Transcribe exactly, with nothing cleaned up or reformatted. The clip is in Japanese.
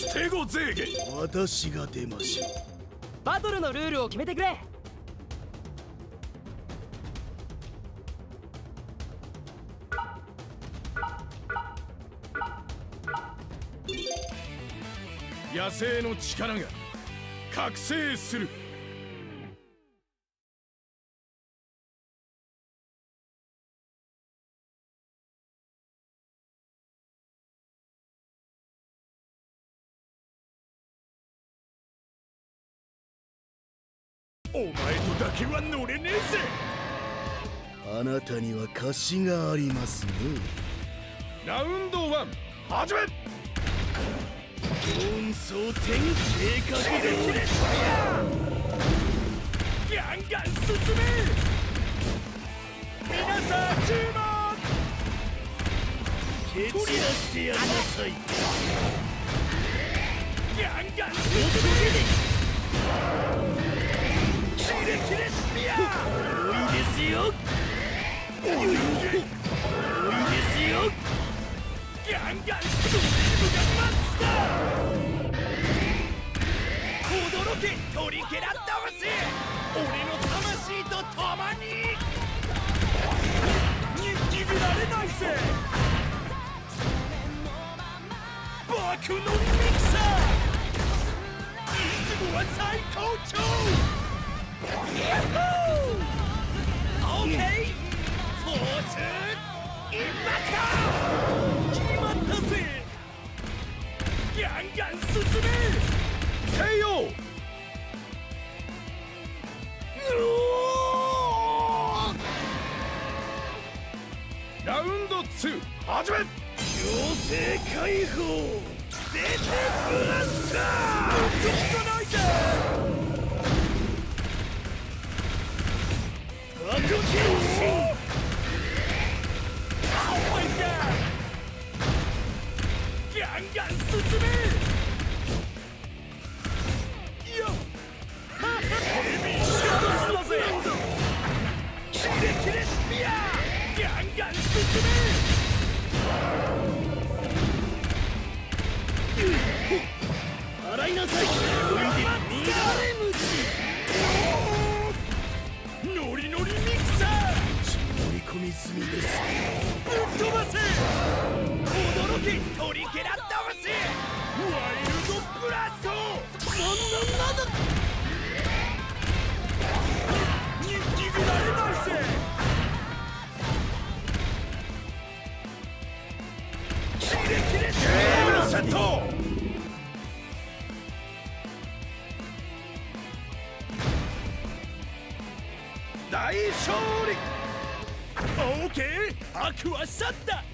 手ごぜげ。 私が出ましょう。 バトルのルールを決めてくれ。 野生の力が覚醒する。お前とだけは乗れねえぜ。 あなたには貸しがありますね。 ラウンドワン始め。 四層点計画でガンガン進め。皆さん注目。 蹴散らしてやりなさい。 ガンガン進め。キレキレスピア。 多いですよ。多いですよ。 ガンガンストリームがマックスだ。驚けトリケラトプス。俺の魂と共に握られないぜ。爆のミキサー。いつもは最高潮。オーケーフォースインパクト。決まったぜ。ガンガン進め。ケーオー。ラウンドツー始め。 強制解放。 出てブラスター。動かないで。 爆撃心。 ガンガン進め。よっヘビーショットだぜ。キレキレスピア。ガンガン進め。 洗いなさい。おいで乱れ虫。ノリノリミキサー。 絞り込み済みです。 ぶっ飛ばせ。驚けトリケラトプス。ワイルドブラスト。 なんなんなんだ。 握られないぜ。キレキレゲームセット。大勝利。オーケー悪は去った。